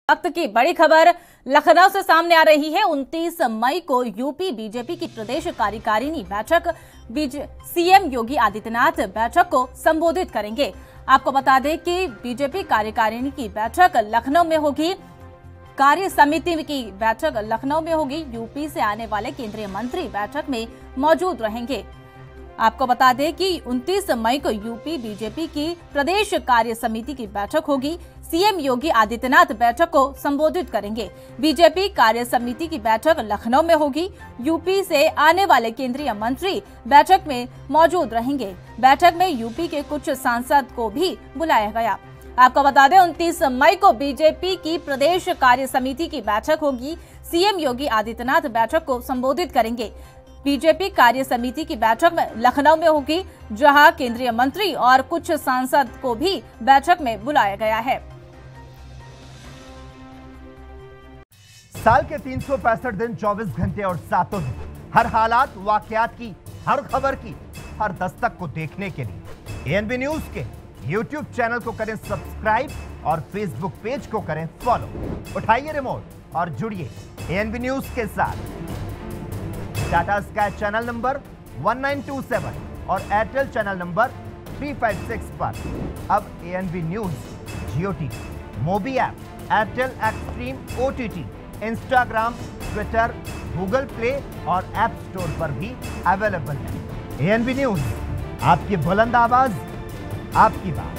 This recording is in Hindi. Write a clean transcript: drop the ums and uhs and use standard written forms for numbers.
वक्त की बड़ी खबर लखनऊ से सामने आ रही है। 29 मई को यूपी बीजेपी की प्रदेश कार्यकारिणी बैठक सीएम योगी आदित्यनाथ बैठक को संबोधित करेंगे। आपको बता दें कि बीजेपी कार्यकारिणी की बैठक लखनऊ में होगी। कार्य समिति की बैठक लखनऊ में होगी। यूपी से आने वाले केंद्रीय मंत्री बैठक में मौजूद रहेंगे। आपको बता दें कि 29 मई को यूपी बीजेपी की प्रदेश कार्य समिति की बैठक होगी। सीएम योगी आदित्यनाथ बैठक को संबोधित करेंगे। बीजेपी कार्य समिति की बैठक लखनऊ में होगी। यूपी से आने वाले केंद्रीय मंत्री बैठक में मौजूद रहेंगे। बैठक में यूपी के कुछ सांसद को भी बुलाया गया। आपको बता दें 29 मई को बीजेपी की प्रदेश कार्य समिति की बैठक होगी। सीएम योगी आदित्यनाथ बैठक को संबोधित करेंगे। बीजेपी कार्य समिति की बैठक में लखनऊ में होगी, जहां केंद्रीय मंत्री और कुछ सांसद को भी बैठक में बुलाया गया है। साल के 365 दिन 24 घंटे और 7 दिन हर हालात वाकयात की, हर खबर की, हर दस्तक को देखने के लिए एएनबी न्यूज के यूट्यूब चैनल को करें सब्सक्राइब और फेसबुक पेज को करें फॉलो। उठाइए रिमोट और जुड़िए एएनबी न्यूज के साथ। टाटा स्काई चैनल नंबर 1927 और एयरटेल चैनल नंबर 356 पर अब ANB news Jio TV, Mobi app, Airtel Xtream OTT, Instagram, Twitter, Google Play और ऐप स्टोर पर भी अवेलेबल है। एएनबी न्यूज, आपकी बुलंद आवाज, आपकी बात।